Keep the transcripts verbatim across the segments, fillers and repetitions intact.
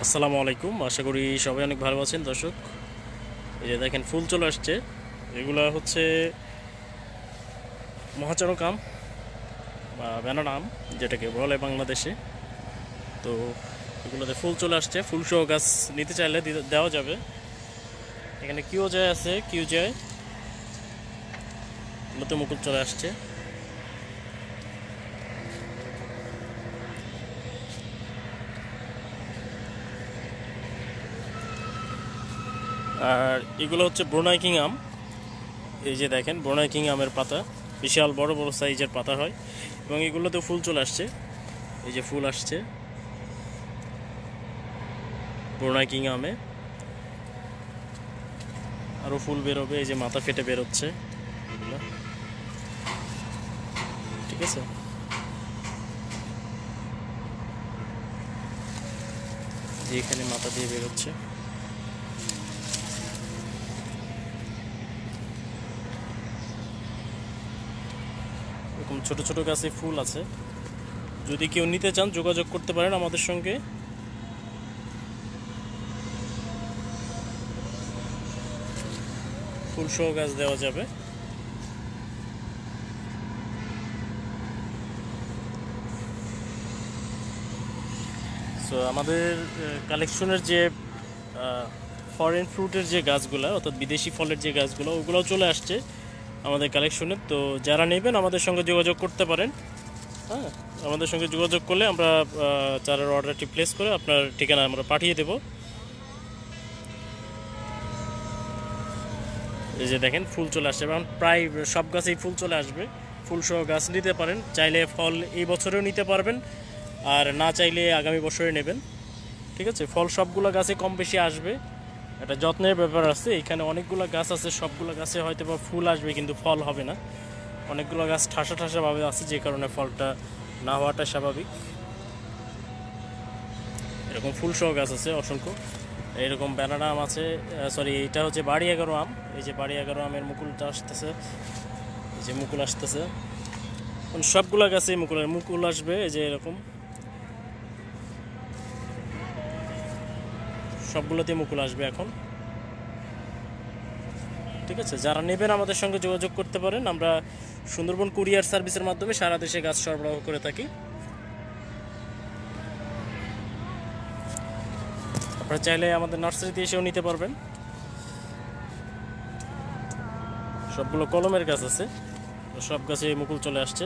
আসসালামু আলাইকুম। আশা করি সবাই অনেক ভালো আছেন দর্শক। এই যে দেখেন ফুল চলে আসছে। এগুলা হচ্ছে মহাচরক আম বা ব্যানানা আম যেটাকে বলে বাংলাদেশে। তো এগুলোতে ফুল চলে আসছে। ফুল সহ গাছ নিতে চাইলে দিতে- দেওয়া যাবে। এখানে কিউ যায় আছে, কিউ যায় এগুলোতে মুকুল চলে আসছে। আর এগুলো হচ্ছে ব্রুনাই কিং আম। এই যে দেখেন ব্রুনাই কিং আমের পাতা, বিশাল বড় বড় সাইজের পাতা হয় এবং এগুলোতে ফুল চলে আসছে। এই যে ফুল আসছে ব্রুনাই কিং আমে, আরও ফুল বেরোবে। এই যে মাথা ফেটে বেরোচ্ছে এগুলো, ঠিক আছে। যে এখানে মাথা দিয়ে বেরোচ্ছে। এরকম ছোট ছোট গাছে ফুল আছে। যদি কেউ নিতে চান যোগাযোগ করতে পারেন আমাদের সঙ্গে। ফুল সহ গাছ দেওয়া যাবে। সো আমাদের কালেকশনের যে ফরেন ফ্রুটের যে গাছগুলো, অর্থাৎ বিদেশি ফলের যে গাছগুলো, ওগুলোও চলে আসছে আমাদের কালেকশনে। তো যারা নেবেন আমাদের সঙ্গে যোগাযোগ করতে পারেন। হ্যাঁ, আমাদের সঙ্গে যোগাযোগ করলে আমরা চারার অর্ডারটি প্লেস করে আপনার ঠিকানা আমরা পাঠিয়ে দেব। এই যে দেখেন ফুল চলে আসছে, এবং প্রায় সব গাছেই ফুল চলে আসবে। ফুল সহ গাছ নিতে পারেন, চাইলে ফল এই বছরেও নিতে পারবেন, আর না চাইলে আগামী বছরে নেবেন, ঠিক আছে। ফল সবগুলো গাছে কম বেশি আসবে, একটা যত্নের ব্যাপার আছে। এখানে অনেকগুলো গাছ আছে, সবগুলো গাছে হয়তো বা ফুল আসবে কিন্তু ফল হবে না। অনেকগুলো গাছ ঠাসা ঠাসাভাবে আছে, যে কারণে ফলটা না হওয়াটা স্বাভাবিক। এরকম ফুল সহ গাছ আছে অসংখ্য। এরকম ব্যানানা আম আছে, সরি এটা হচ্ছে বাড়ি এগারো আম। এই যে বাড়ি এগারো আমের মুকুলটা আসতেছে, এই যে মুকুল আসতেছে। সবগুলা গাছে মুকুলের মুকুল আসবে। এই যে এরকম সবগুলোতে মুকুল আসবে এখন, ঠিক আছে। যারা নেবেন আমাদের সঙ্গে যোগাযোগ করতে পারেন। আমরা সুন্দরবন কুরিয়ার সার্ভিসের মাধ্যমে সারা দেশে গাছ সরবরাহ করে থাকি। আপনারা চাইলে আমাদের নার্সারিতে এসেও নিতে পারবেন। সবগুলো কলমের গাছ আছে, সব গাছে মুকুল চলে আসছে।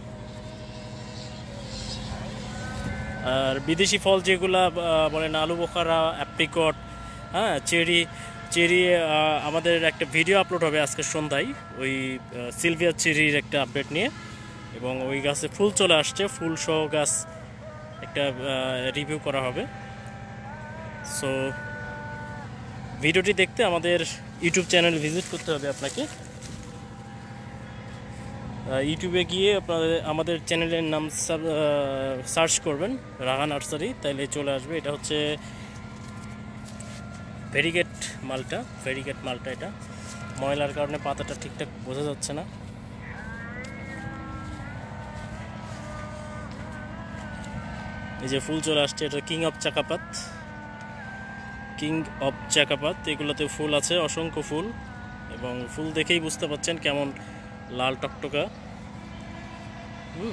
আর বিদেশি ফল যেগুলা বলেন আলু বোখারা, অ্যাপ্রিকট, হ্যাঁ চেরি চেরি আমাদের একটা ভিডিও আপলোড হবে আজকে সন্ধ্যায়, ওই সিলভিয়া চেরির একটা আপডেট নিয়ে। এবং ওই গাছে ফুল চলে আসছে, ফুল সহ গাছ একটা রিভিউ করা হবে। সো ভিডিওটি দেখতে আমাদের ইউটিউব চ্যানেল ভিজিট করতে হবে আপনাকে। ইউটিউবে গিয়ে আপনাদের আমাদের চ্যানেলের নাম সার্চ করবেন রাহা নার্সারি, তাইলে চলে আসবে। এটা হচ্ছে ভেরিগেট মালটা, ভেরিগেট মালটা। এটা ময়লার কারণে পাতাটা ঠিকঠাক বোঝা যাচ্ছে না। এই যে ফুল চলে আসছে, এটা কিং অফ চাকাপাত, কিং অফ চাকাপাত। এগুলোতে ফুল আছে, অসংখ্য ফুল, এবং ফুল দেখেই বুঝতে পারছেন কেমন লাল টকটকা। হুম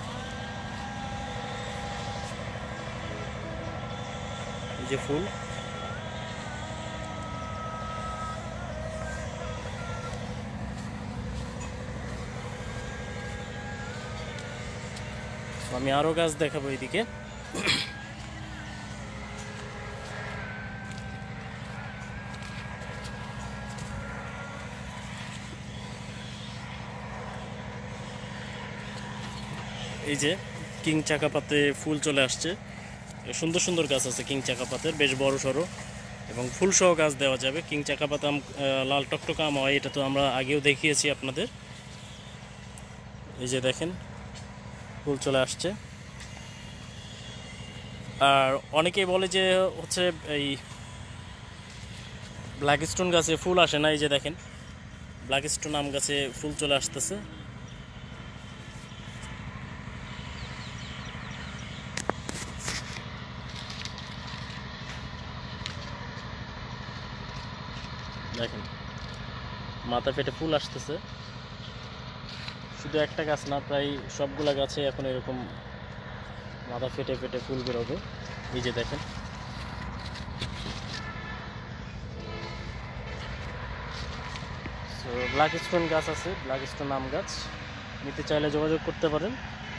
এই যে ফুল, আমি আরো গাছ দেখাবো এইদিকে। এই যে কিং চাকাপাতে ফুল চলে আসছে। সুন্দর সুন্দর গাছ আছে কিং চাকাপাতের, বেশ বড় সড়ো, এবং ফুল সহ গাছ দেওয়া যাবে। কিং চাকাপাত আম লাল টকটকা আম হয়, এটা তো আমরা আগেও দেখিয়েছি আপনাদের। এই যে দেখেন ফুল চলে আসছে। আর অনেকেই বলে যে হচ্ছে এই ব্ল্যাক স্টোন গাছে ফুল আসে না। এই যে দেখেন ব্ল্যাক স্টোন আম গাছে ফুল চলে আসতেছে। দেখেন মাথা ফেটে ফুল আসতেছে। শুধু একটা গাছ না, প্রায় সবগুলা গাছে এখন এরকম মাথা ফেটে ফেটে ফুল বেরোবে। এই যে দেখেন ব্ল্যাক স্টোন গাছ আছে, ব্ল্যাক স্টোন আম গাছ নিতে চাইলে যোগাযোগ করতে পারেন।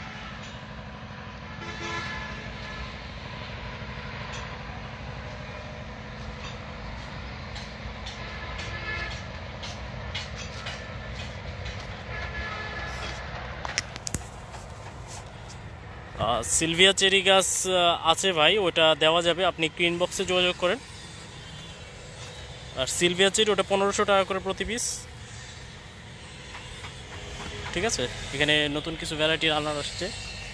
সিলভিয়া চেরি গাছ আছে ভাই, ওটা দেওয়া যাবে, আপনি একটু ইনবক্সে যোগাযোগ করেন। আর সিলভিয়া চেরি ওটা পনেরোশো টাকা করে প্রতি পিস। ঠিক আছে, এখানে নতুন কিছু ভ্যারাইটির আনার আসছে।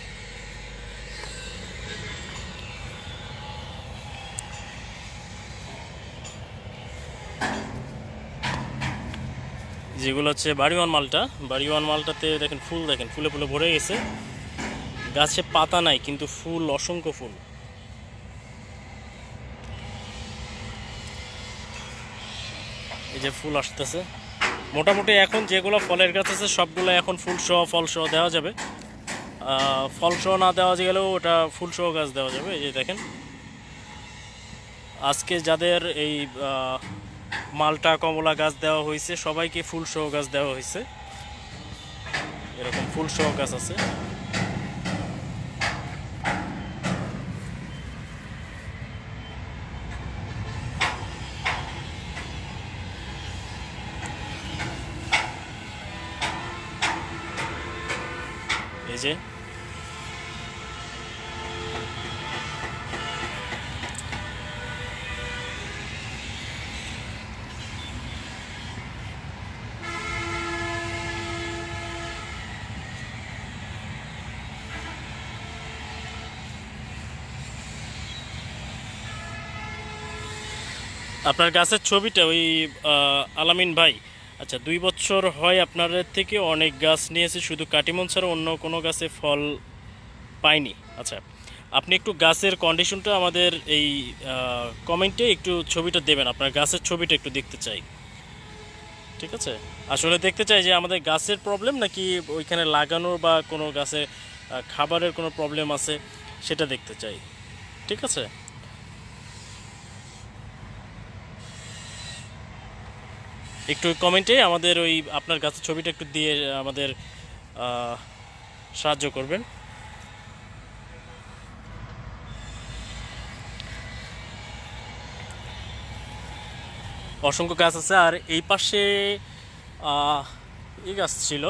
যেগুলো হচ্ছে বাড়িওয়ান মালটা, বাড়িওয়ান মালটাতে দেখেন ফুল, দেখেন ফুলে ফুলে ভরে গেছে। গাছে পাতা নাই কিন্তু ফুল, অসংখ্য ফুল। এই যে ফুল আসতেছে। মোটামুটি এখন যেগুলো ফলের গাছ আছে সবগুলো এখন ফুল সহ ফল সহ দেওয়া যাবে। ফল সহ না দেওয়া গেলেও ওটা ফুল সহ গাছ দেওয়া যাবে। এই যে দেখেন আজকে যাদের এই মালটা কমলা গাছ দেওয়া হয়েছে সবাইকে ফুল সহ গাছ দেওয়া হয়েছে। এরকম ফুল সহ গাছ আছে। এই যে আপনার গাছের ছবিটা ওই আলামিন ভাই, আচ্ছা দুই বছর হয় আপনাদের থেকে অনেক গাছ নিয়েছে, শুধু কাটিমন ছাড়া অন্য কোনো গাছে ফল পাইনি। আচ্ছা আপনি একটু গাছের কন্ডিশনটা আমাদের এই কমেন্টে একটু ছবিটা দেবেন, আপনার গাছের ছবিটা একটু দেখতে চাই। ঠিক আছে, আসলে দেখতে চাই যে আমাদের গাছের প্রবলেম নাকি ওইখানে লাগানোর বা কোনো গাছে খাবারের কোনো প্রবলেম আছে সেটা দেখতে চাই। ঠিক আছে, একটু কমেন্টে আমাদের ওই আপনার গাছের ছবিটা একটু দিয়ে আমাদের সাহায্য করবেন। অসংখ্য গাছ আছে। আর এই পাশে এই গাছ ছিল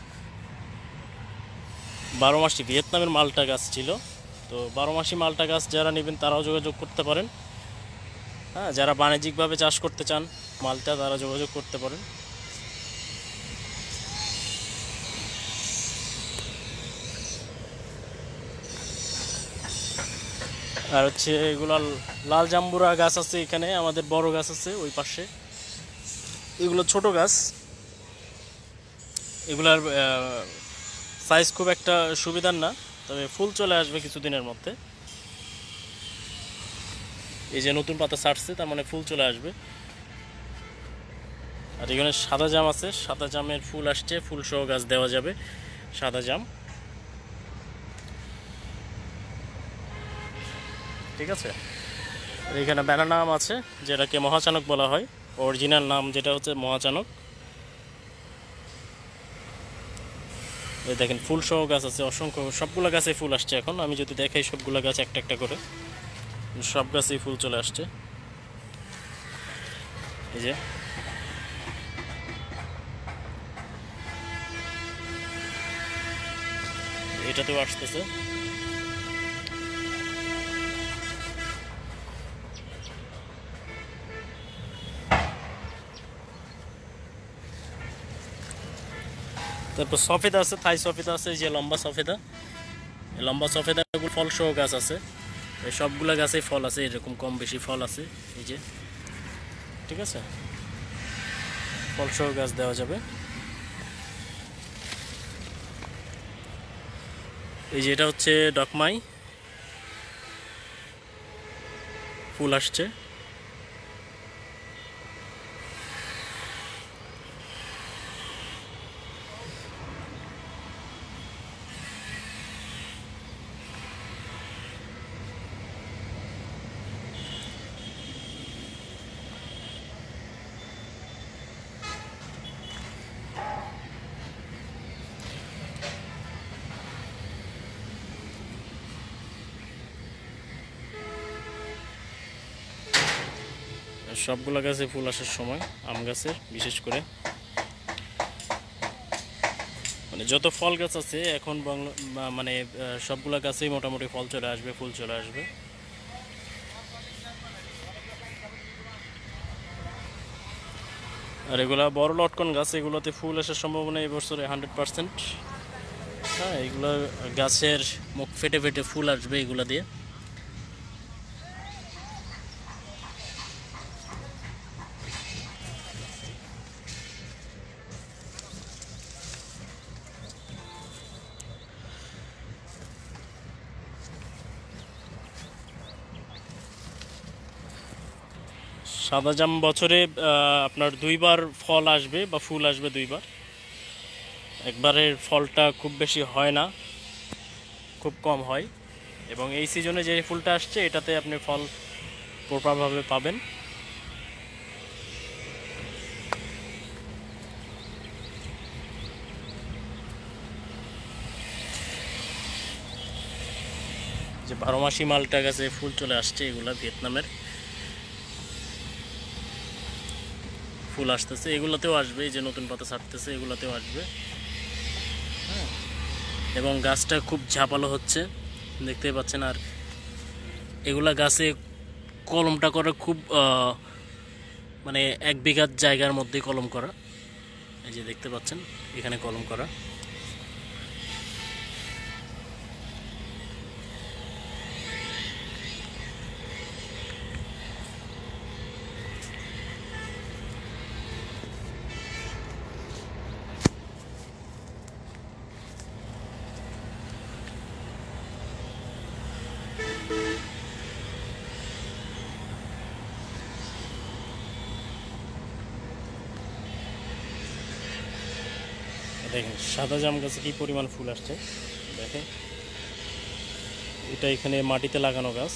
বারো মাসি, ভিয়েতনামের মালটা গাছ ছিল। তো বারো মাসি মালটা গাছ যারা নেবেন তারাও যোগাযোগ করতে পারেন। হ্যাঁ, যারা বাণিজ্যিকভাবে চাষ করতে চান মালটা তারা যোগাযোগ করতে পারেন। আর হচ্ছে এগুলো লাল জাম্বুরা গাছ আছে এখানে, আমাদের বড় গাছ আছে ওই পাশে। এগুলো ছোট গাছ, এগুলার সাইজ খুব একটা সুবিধার না, তবে ফুল চলে আসবে কিছুদিনের মধ্যে। এই যে নতুন পাতা ছাড়ছে তার মানে ফুল চলে আসবে। আর এখানে সাদা জাম আছে, সাদা জামের ফুল আসছে, ফুল সহ গাছ দেওয়া যাবে সাদা জাম। ঠিক আছে, আর এখানে ব্যানানা আম আছে যেটাকে মহাচানক বলা হয়, অরিজিনাল নাম যেটা হচ্ছে মহাচানক। এই দেখেন ফুল সহ গাছ আছে অসংখ্য, সবগুলো গাছে ফুল আসছে এখন। আমি যদি দেখাই সবগুলো গাছ একটা একটা করে, সব গাছেই ফুল চলে আসছে। এই যে এটাতেও আসতেছে। তারপর সফেদা আছে, থাই সফেদা আছে, যে লম্বা সফেদা, এই লম্বা সফেদা ফল সহ গাছ আছে। এই সবগুলা গাছেই ফল আছে, এরকম কম বেশি ফল আছে। এই যে ঠিক আছে, ফল সহ গাছ দেওয়া যাবে। এই যে এটা হচ্ছে ডকমাই, ফুল আসছে। সবগুলো গাছে ফুল আসার সময়, আম গাছের বিশেষ করে, মানে যত ফল গাছ আছে এখন বাংলা মানে সবগুলো গাছেই মোটামুটি ফল চলে আসবে, ফুল চলে আসবে। আর এগুলা বড় লটকন গাছ, এগুলোতে ফুল আসার সম্ভাবনা এই বছরে হান্ড্রেড পার্সেন্ট। হ্যাঁ, এগুলো গাছের মুখ ফেটে ফেটে ফুল আসবে এগুলা দিয়ে। সাদা জাম বছরে আপনার দুইবার ফল আসবে বা ফুল আসবে দুইবার। একবারের ফলটা খুব বেশি হয় না, খুব কম হয়। এবং এই সিজনে যে ফুলটা আসছে এটাতে আপনি ফল প্রপারভাবে পাবেন। যে বারো মাসি মালটা গাছে ফুল চলে আসছে, এগুলা ভিয়েতনামের ফুল আসতেছে, এগুলোতেও আসবে। এই যে নতুন পাতা ছাড়তেছে, এগুলোতেও আসবে। হ্যাঁ, এবং গাছটা খুব ঝাপালো হচ্ছে, দেখতেই পাচ্ছেন। আর এগুলা গাছে কলমটা করা খুব মানে এক বিঘা জায়গার মধ্যে কলম করা। এই যে দেখতে পাচ্ছেন এখানে কলম করা। দেখেন সাদা জাম গাছে কি পরিমাণ ফুল আসছে, দেখেন। এটা এখানে মাটিতে লাগানো গাছ,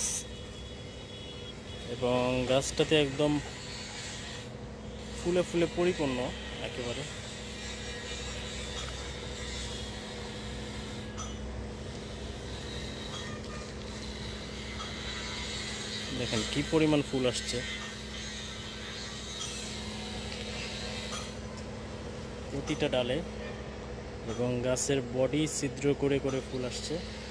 এবং গাছটাতে একদম ফুলে ফুলে পরিপূর্ণ একেবারে। দেখেন কি পরিমাণ ফুল আসছে প্রতিটা ডালে, এবং গাছের বডি ছিদ্র করে করে ফুল আসছে।